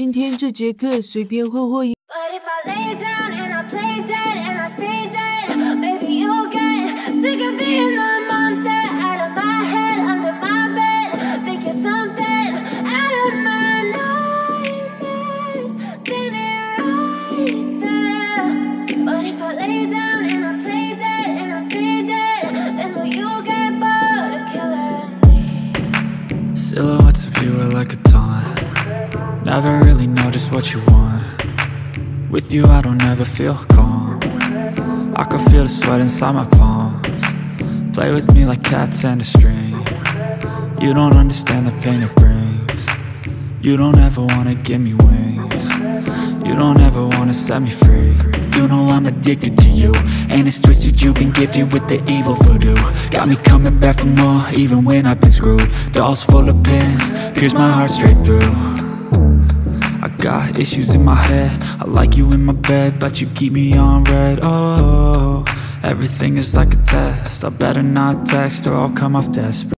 今天这节课随便霍霍一。 But if I lay down and I play dead and I stay dead, maybe you'll get sick of being the monster out of my head, under my bed. Think you're something out of my nightmares, standing right there. But if I lay down and I play dead and I stay dead, then will you get bored of killing me? Silhouettes of you are like a taunt. Never really know just what you want. With you I don't ever feel calm. I can feel the sweat inside my palms. Play with me like cats and a string. You don't understand the pain it brings. You don't ever wanna give me wings. You don't ever wanna set me free. You know I'm addicted to you, and it's twisted, you've been gifted with the evil voodoo. Got me coming back for more, even when I've been screwed. Dolls full of pins, pierce my heart straight through. I got issues in my head, I like you in my bed, but you keep me on red. Oh, everything is like a test, I better not text or I'll come off desperate.